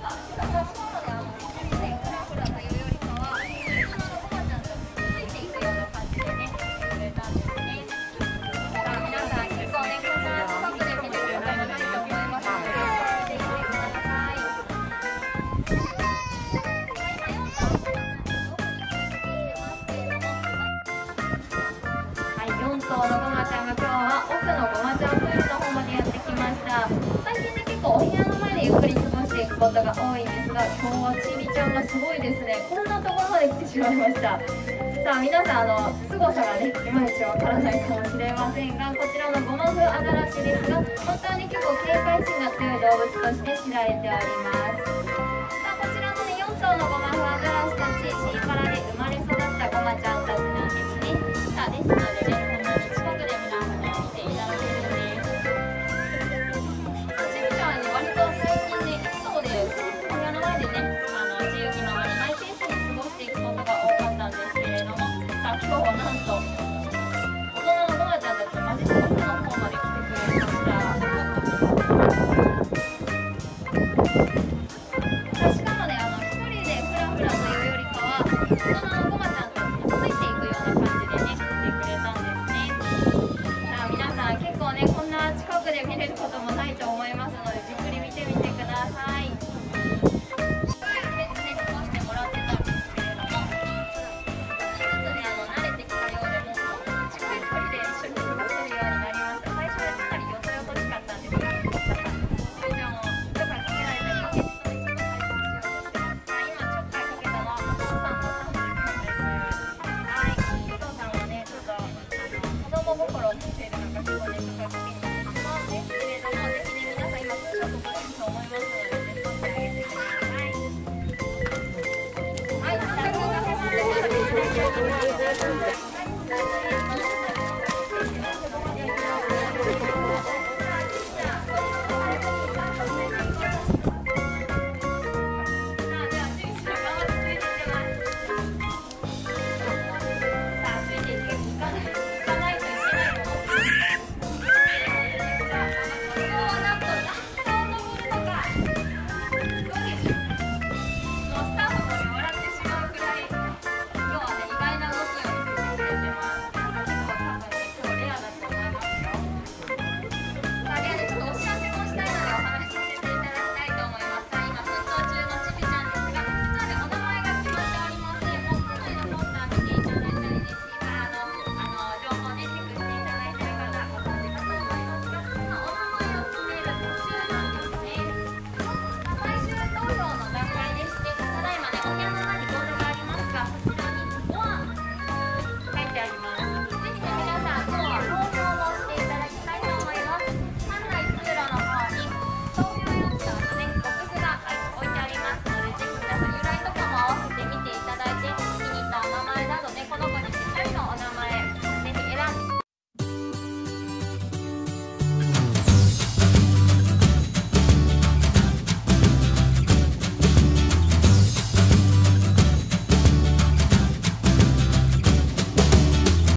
4頭のごまちゃんが今日は奥のごまちゃんプールの方までやってきました。最近ね、結構お部屋の前でゆっくり過ごしていくことが多いんですが、今日はちびちゃんがすごいですね。こんなところまで来てしまいました。さあ皆さん、凄さがね、いまいちわからないかもしれませんが、こちらのゴマフアザラシですが、本当はね、結構警戒心が強い動物として知られております。さあこちらのね、4頭のゴマフアザラシたち、シーパラで生まれ育ったゴマちゃんたちなんですね。さあですのでね、今日はなんと大人のゴマちゃんたちとマジで奥の方まで来てくれました。しかもね、一人でフラフラというよりかは大人のゴマちゃんたちについていくような感じでね、来てくれたんですね。さあ皆さん、結構ね、こんな近くで見れることもないと思いますので、じっくり見てみてください。心を持っているのか、結構ね、ちょっと好きなんですけれども、ぜひね、皆さん今、ツーショット撮れると思いますので、ね、撮ってあげてください。はい、早速、お疲れ様でした。